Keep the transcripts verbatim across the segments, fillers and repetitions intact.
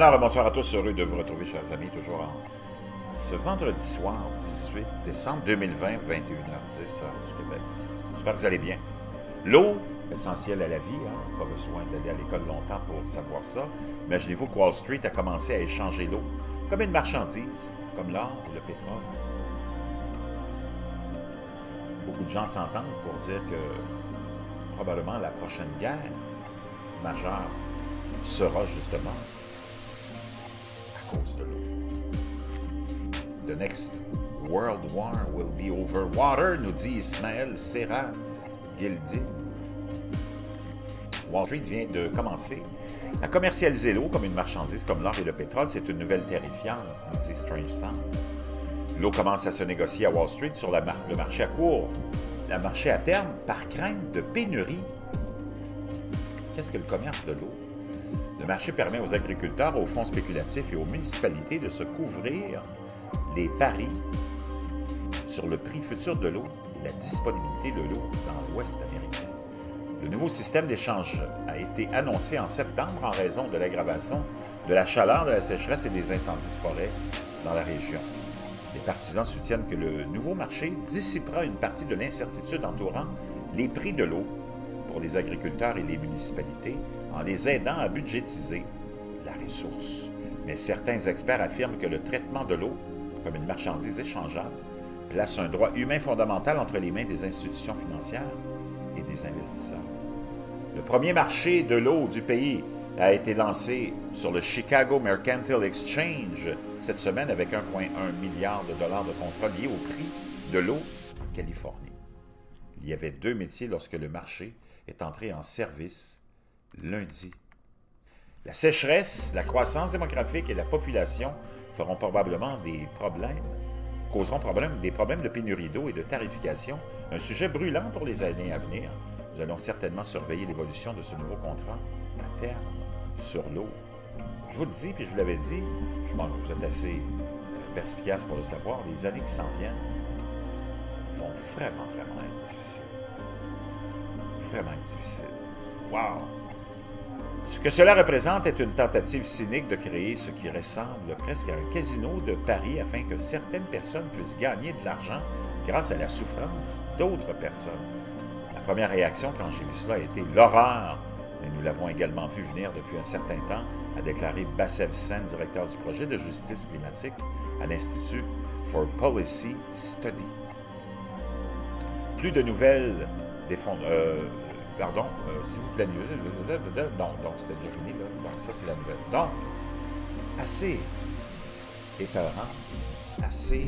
Alors, bonsoir à tous, heureux de vous retrouver, chers amis, toujours en ce vendredi soir, dix-huit décembre deux mille vingt, vingt et une heures dix, heure du Québec. J'espère que vous allez bien. L'eau, essentielle à la vie, hein? Pas besoin d'aller à l'école longtemps pour savoir ça. Imaginez-vous que Wall Street a commencé à échanger l'eau comme une marchandise, comme l'or ou le pétrole. Beaucoup de gens s'entendent pour dire que probablement la prochaine guerre majeure sera justement à cause de l'eau. The next world war will be over water, nous dit Ismaël Serra Gildi. Wall Street vient de commencer à commercialiser l'eau comme une marchandise comme l'or et le pétrole. C'est une nouvelle terrifiante, nous dit Strange Sound. L'eau commence à se négocier à Wall Street sur la mar le marché à court, le marché à terme, par crainte de pénurie. Qu'est-ce que le commerce de l'eau? Le marché permet aux agriculteurs, aux fonds spéculatifs et aux municipalités de se couvrir les paris sur le prix futur de l'eau et la disponibilité de l'eau dans l'Ouest américain. Le nouveau système d'échange a été annoncé en septembre en raison de l'aggravation de la chaleur, de la sécheresse et des incendies de forêt dans la région. Les partisans soutiennent que le nouveau marché dissipera une partie de l'incertitude entourant les prix de l'eau pour les agriculteurs et les municipalités en les aidant à budgétiser la ressource. Mais certains experts affirment que le traitement de l'eau comme une marchandise échangeable place un droit humain fondamental entre les mains des institutions financières et des investisseurs. Le premier marché de l'eau du pays a été lancé sur le Chicago Mercantile Exchange cette semaine avec un virgule un milliard de dollars de contrats liés au prix de l'eau en Californie. Il y avait deux métiers lorsque le marché est entré en service lundi. La sécheresse, la croissance démographique et la population feront probablement des problèmes, causeront problème, des problèmes de pénurie d'eau et de tarification, un sujet brûlant pour les années à venir. Nous allons certainement surveiller l'évolution de ce nouveau contrat à terme sur l'eau. Je vous le dis, puis je vous l'avais dit, je m'en vous êtes assez euh, perspicace pour le savoir, les années qui s'en viennent vont vraiment, vraiment être difficiles. Vraiment difficiles. Wow! Ce que cela représente est une tentative cynique de créer ce qui ressemble presque à un casino de paris afin que certaines personnes puissent gagner de l'argent grâce à la souffrance d'autres personnes. Ma première réaction quand j'ai vu cela a été l'horreur, mais nous l'avons également vu venir depuis un certain temps, a déclaré Bassev Sen, directeur du projet de justice climatique à l'Institut for Policy Study. Plus de nouvelles des fonds... Euh, Pardon, euh, si vous plaignez... Non, donc c'était déjà fini, là. Donc ça, c'est la nouvelle. Donc, assez épeurant, assez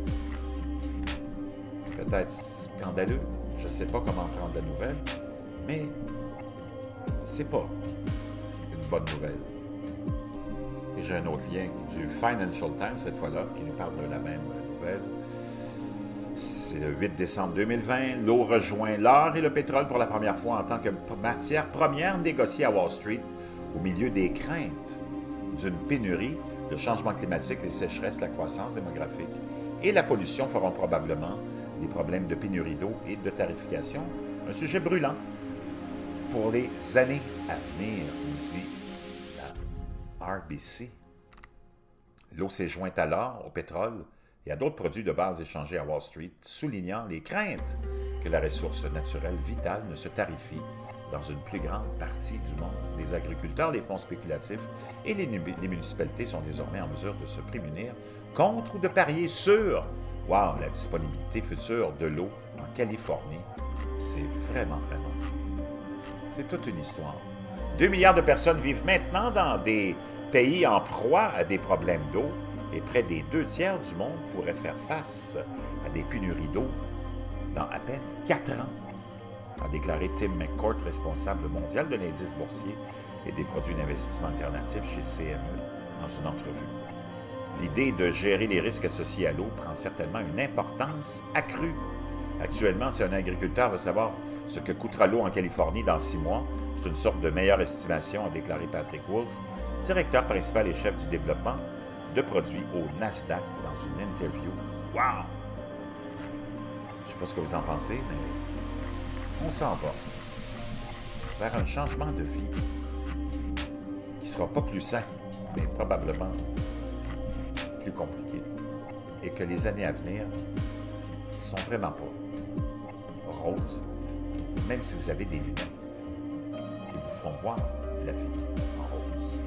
peut-être scandaleux, je ne sais pas comment prendre la nouvelle, mais c'est pas une bonne nouvelle. Et j'ai un autre lien du Financial Times, cette fois-là, qui nous parle de la même nouvelle. C'est le huit décembre deux mille vingt. L'eau rejoint l'or et le pétrole pour la première fois en tant que matière première négociée à Wall Street au milieu des craintes d'une pénurie, le changement climatique, les sécheresses, la croissance démographique et la pollution feront probablement des problèmes de pénurie d'eau et de tarification. Un sujet brûlant pour les années à venir, nous dit la R B C. L'eau s'est jointe à l'or, au pétrole et à d'autres produits de base échangés à Wall Street, soulignant les craintes que la ressource naturelle vitale ne se tarifie dans une plus grande partie du monde. Les agriculteurs, les fonds spéculatifs et les, les municipalités sont désormais en mesure de se prémunir contre ou de parier sur wow, la disponibilité future de l'eau en Californie. C'est vraiment, vraiment... C'est toute une histoire. Deux milliards de personnes vivent maintenant dans des pays en proie à des problèmes d'eau, et près des deux tiers du monde pourraient faire face à des pénuries d'eau dans à peine quatre ans, a déclaré Tim McCourt, responsable mondial de l'indice boursier et des produits d'investissement alternatifs chez C M E, dans une entrevue. L'idée de gérer les risques associés à l'eau prend certainement une importance accrue. Actuellement, si un agriculteur veut savoir ce que coûtera l'eau en Californie dans six mois, c'est une sorte de meilleure estimation, a déclaré Patrick Wolf, directeur principal et chef du développement de produits au Nasdaq dans une interview. Wow! Je ne sais pas ce que vous en pensez, mais on s'en va vers un changement de vie qui ne sera pas plus sain mais probablement plus compliqué. Et que les années à venir sont vraiment pas roses, même si vous avez des lunettes qui vous font voir la vie en rose.